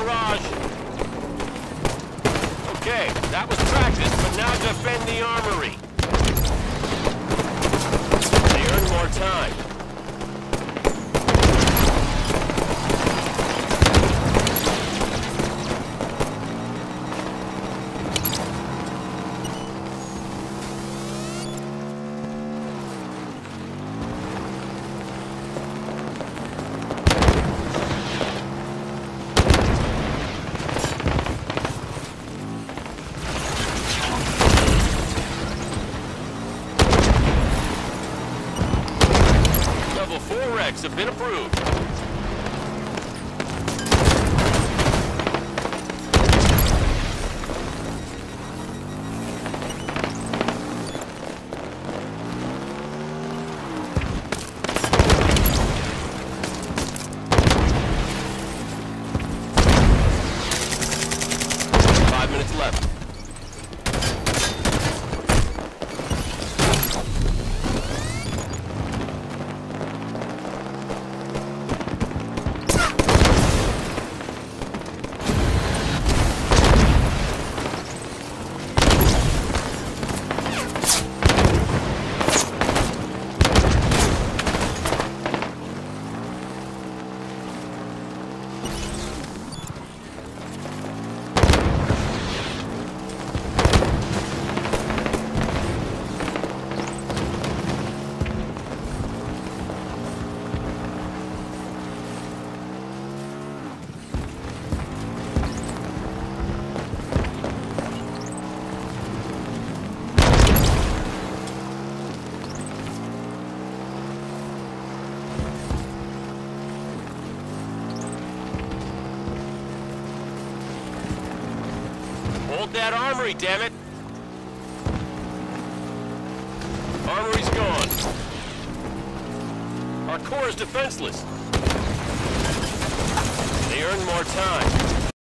barrage. Okay, that was practice, but now defend the armory. They earn more time. Level 4 wrecks have been approved. Left. Hold that armory, damn it! Armory's gone. Our core is defenseless. They earn more time.